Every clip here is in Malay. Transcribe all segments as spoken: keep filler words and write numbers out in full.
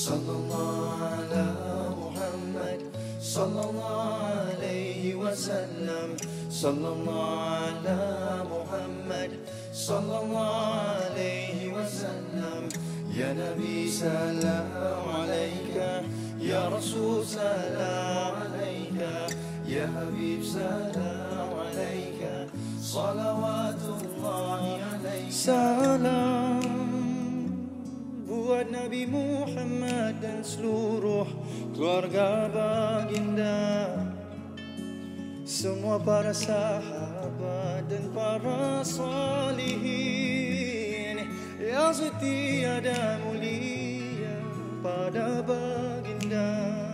sallallahu ala Muhammad, sallallahu alaihi wasallam, sallallahu ala Muhammad, sallallahu alaihi wasallam. Ya Nabi salam alaika, ya Rasul salam alaika, ya Habib salam alaika, salawatullahi alaika. Salam buat Nabi Muhammad dan seluruh keluarga baginda, semua para sahabat dan para salihin yang setia dan mulia pada baginda.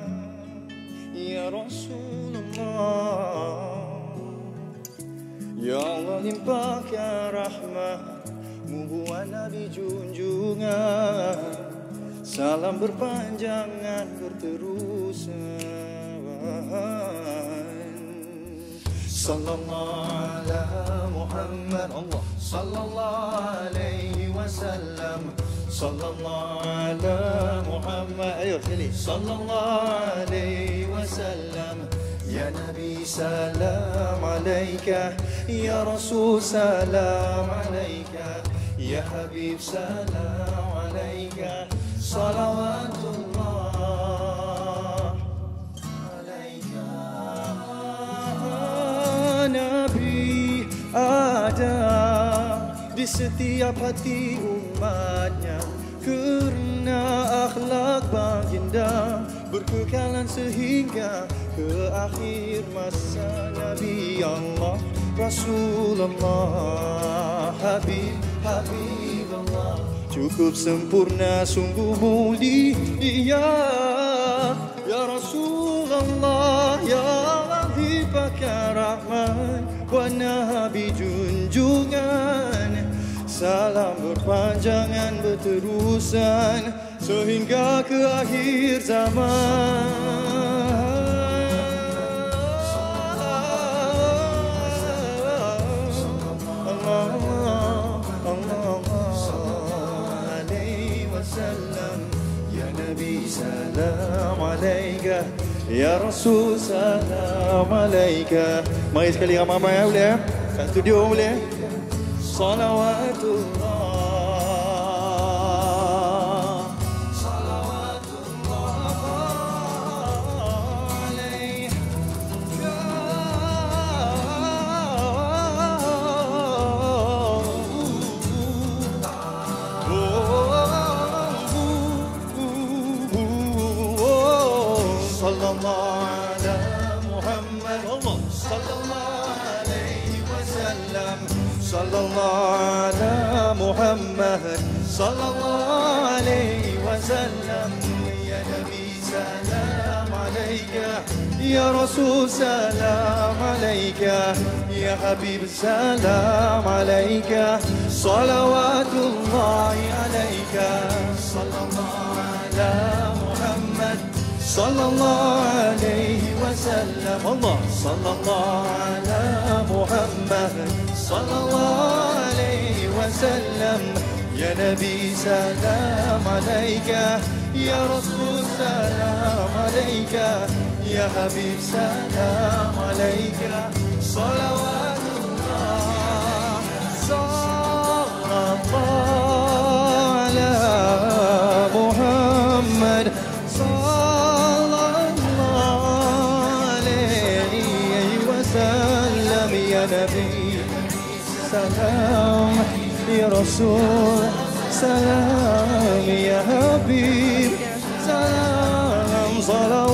Ya Rasulullah, ya Allah limpahkan rahmat-Mu buat Nabi junjungan, salam berpanjangan berterusan. Sallallahu ala Muhammad, Allah sallallahu alaihi wasallam, sallallahu ala Muhammad, ayo sekali, sallallahu alaihi wasallam. Ya Nabi salam alaika, ya Rasul salam alaika, ya Habib salam alaika, salawatullah alaika. Nabi ada di setiap hati umatnya, kerana akhlak baginda berkekalan sehingga ke akhir masa. Nabi Allah Rasulullah, Habib Habibullah, cukup sempurna sungguh mulia. Ya Rasulullah, ya Allah limpahkan rahmat buat Nabi junjungan, salam berpanjangan berterusan sehingga ke akhir zaman. Ya Nabi salam alaika, ya Rasul salam alaika. Mari sekali ramai-ramai boleh? Kat studio boleh? Salawatullah sallallahu ala Muhammad, sallallahu alaihi wasallam, sallallahu ala Muhammad, sallallahu alaihi wasallam. Ya Nabi salam alaika, ya Rasul salam alaika, ya Habib salam alaika, salawatullahi alaika. Sallallahu ala Muhammad, sallallahu alaihi wasallam, Allah sallallahu ala Muhammad, sallallahu alaihi wasallam. Ya Nabi salam alaika, ya Rasul salam alaika, ya Habib salam alaika, salawatullah sallallahu ala Muhammad, ya Nabi salam, ya Rasul salam, ya Habib salam, salam.